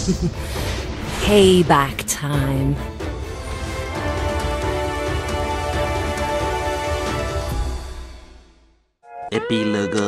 Payback time. Epílogo.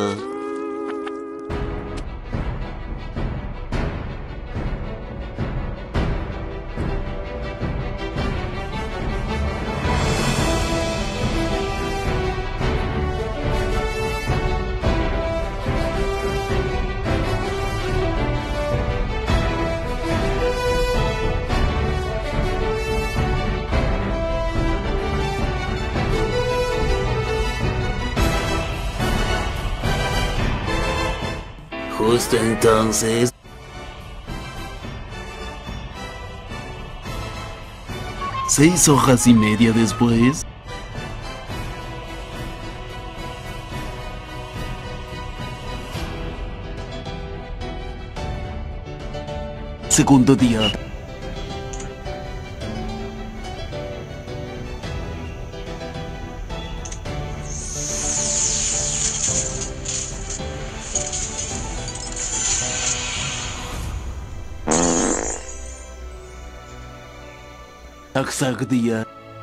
Justo entonces... 6 horas y media después... Segundo día... Tercer día...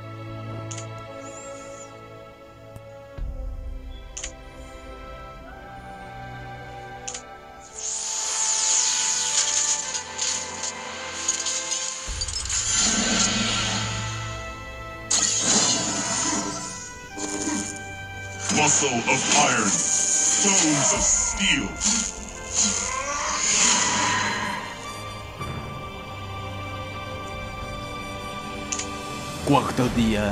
Muscle of iron, stones of steel. Cuarto día...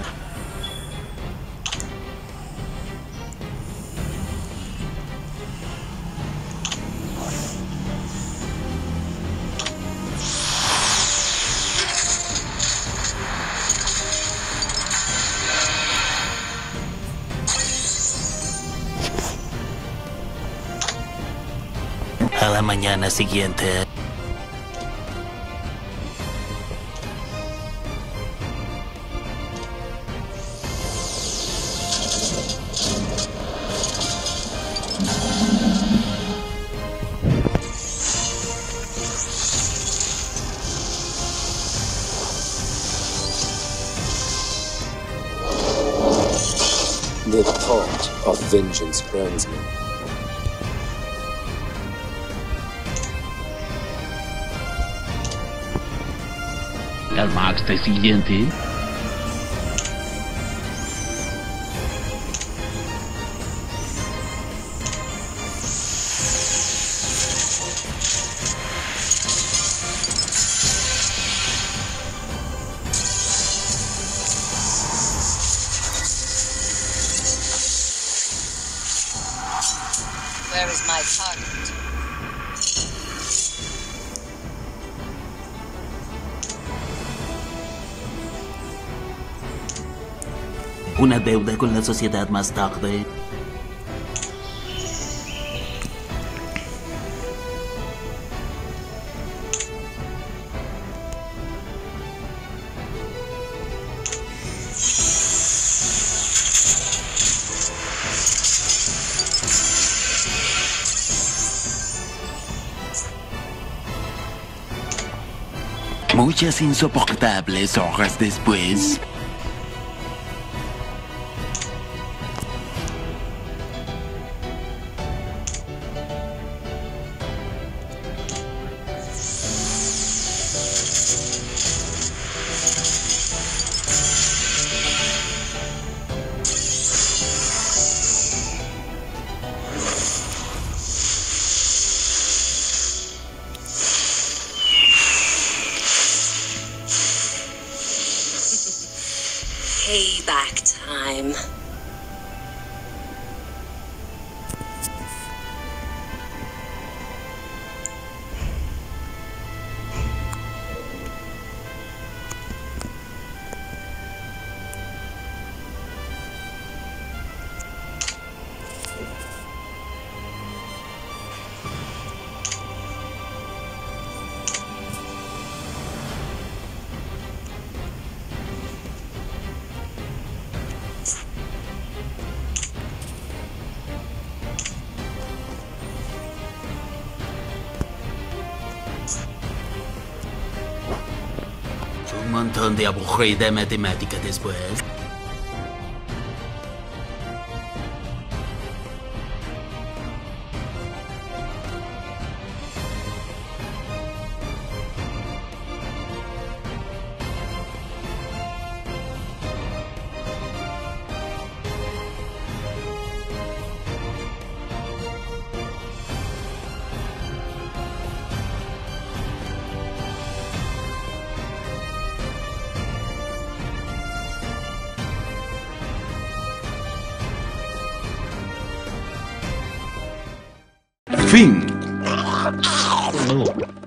A la mañana siguiente... The thought of vengeance burns me. Al martes siguiente, Where is my target? Una deuda con la sociedad más tarde... Muchas insoportables horas después... Payback time. Un montón de aburrida matemática después. Fin. No.